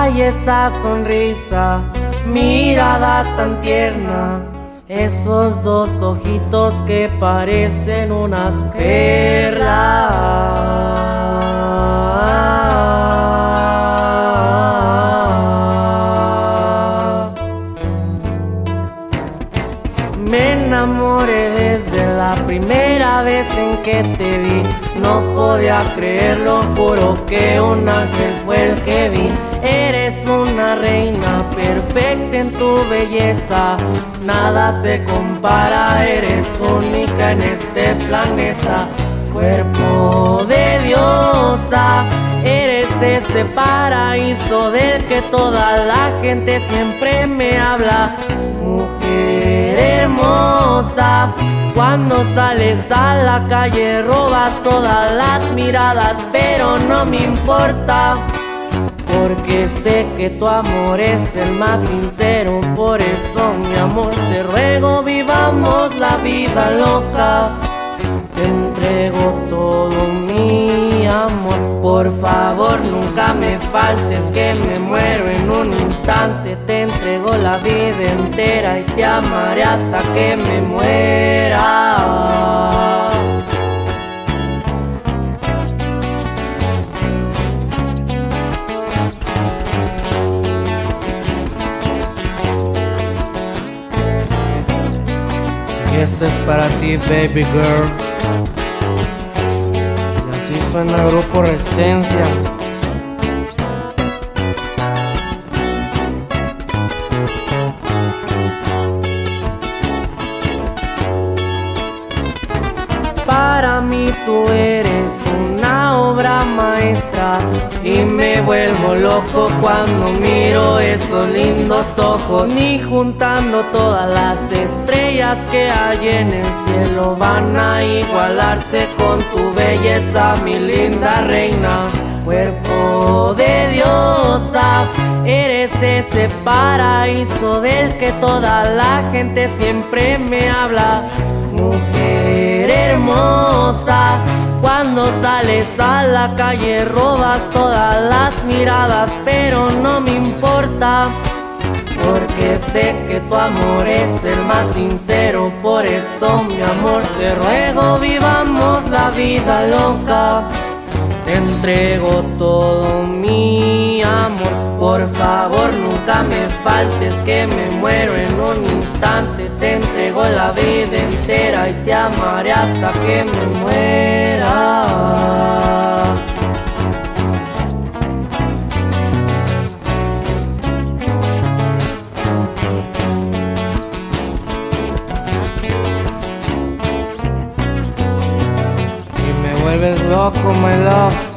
Ay, esa sonrisa, mirada tan tierna, esos dos ojitos que parecen unas perlas. Me enamoré desde la primera vez en que te vi. No podía creerlo, juro que un ángel fue el que vi. Eres una reina perfecta en tu belleza, nada se compara, eres única en este planeta. Cuerpo de diosa, eres ese paraíso del que toda la gente siempre me habla. Mujer hermosa, cuando sales a la calle robas todas las miradas, pero no me importa, porque sé que tu amor es el más sincero. Por eso, mi amor, te ruego vivamos la vida loca. Te entrego todo mi amor, por favor nunca me faltes, que me muero en un instante. Te entrego la vida entera y te amaré hasta que me muera. Y esto es para ti, baby girl. Y así suena Grupo Resistencia. Para mí tú eres una obra maestra y me vuelvo loco cuando miro esos lindos ojos. Ni juntando todas las estrellas que hay en el cielo van a igualarse con tu belleza, mi linda reina. Cuerpo de diosa, eres ese paraíso del que toda la gente siempre me habla. Mujer hermosa, cuando sales a la calle robas todas las miradas, pero no me importa, porque sé que tu amor es el más sincero. Por eso, mi amor, te ruego vivamos la vida loca. Te entrego todo mi amor, por favor nunca me faltes, que me muero en un instante. Te entrego la vida entera y te amaré hasta que me muera. Y me vuelves loco, my love.